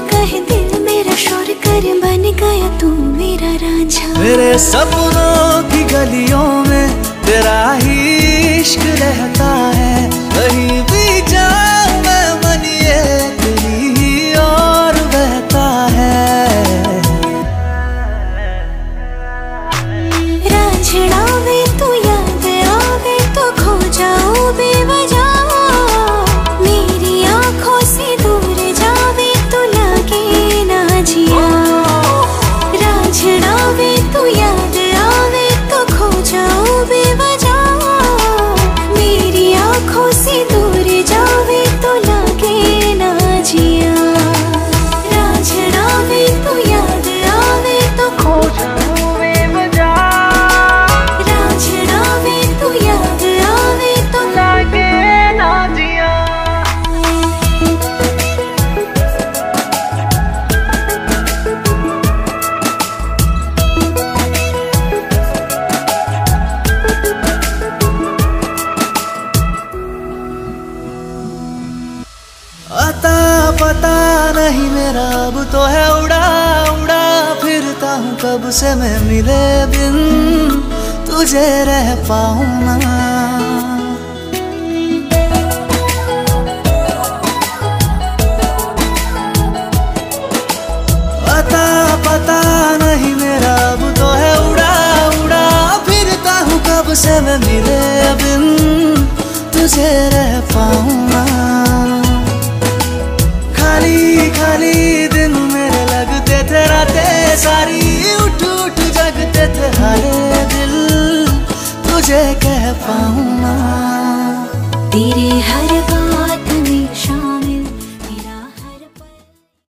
कहे दिल मेरा शोर कर, बन गया तू मेरा रांझा। मेरे सपनों की गलियों में तेरा ही इश्क रहता है, कहीं भी जाऊं मैं मन ये तेरी ही और बहता है। रांझना वे तू याद आवे तो खो जाऊं बेवजह, मेरी आंखों से दूर जावे तो लगे ना जिया। रांझना वे तू याद आवे तो खो जाऊं बेवजह, मेरी आंखों से दूर जावे तो लगे ना जिया। रांझना वे तू याद आवे तो खो जाऊं बेवजह, रांझना वे तू याद आवे तो लगे ना जिया। आता पता नहीं मेरा अब तो है उड़ा उड़ा फिरता हूँ, कब से मैं मिले बिन तुझे रह पाऊँ ना। आता पता नहीं मेरा अब तो है उड़ा उड़ा फिरता हूँ, कब से मैं मिले बिन तुझे रह पाऊँ ना। खाली खाली दिन मेरे लगते थे, रातें सारी उठ उठ जगते थे, हारे दिल तुझे कह पाऊँ ना। तेरे हर